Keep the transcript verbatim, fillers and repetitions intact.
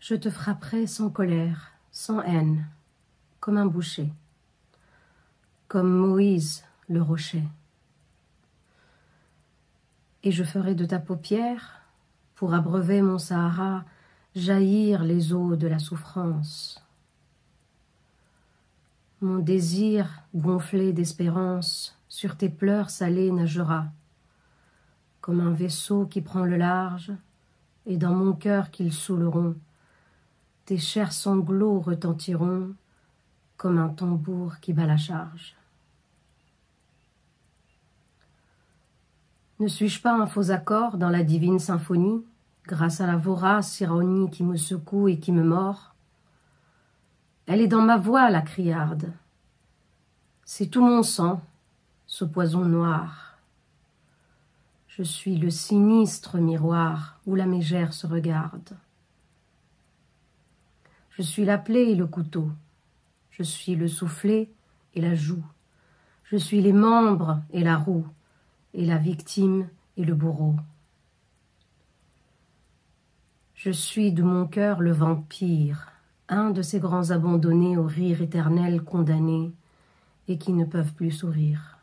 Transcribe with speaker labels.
Speaker 1: Je te frapperai sans colère, sans haine, comme un boucher, comme Moïse le rocher. Et je ferai de ta paupière, pour abreuver mon Sahara, jaillir les eaux de la souffrance. Mon désir, gonflé d'espérance, sur tes pleurs salés nagera, comme un vaisseau qui prend le large, et dans mon cœur qu'ils saouleront, tes chers sanglots retentiront, comme un tambour qui bat la charge. Ne suis-je pas un faux accord dans la divine symphonie, grâce à la vorace ironie qui me secoue et qui me mord? Elle est dans ma voix, la criarde. C'est tout mon sang, ce poison noir. Je suis le sinistre miroir où la mégère se regarde. Je suis la plaie et le couteau. Je suis le soufflet et la joue. Je suis les membres et la roue, et la victime et le bourreau. Je suis de mon cœur le vampire, un de ces grands abandonnés au rire éternel condamnés et qui ne peuvent plus sourire.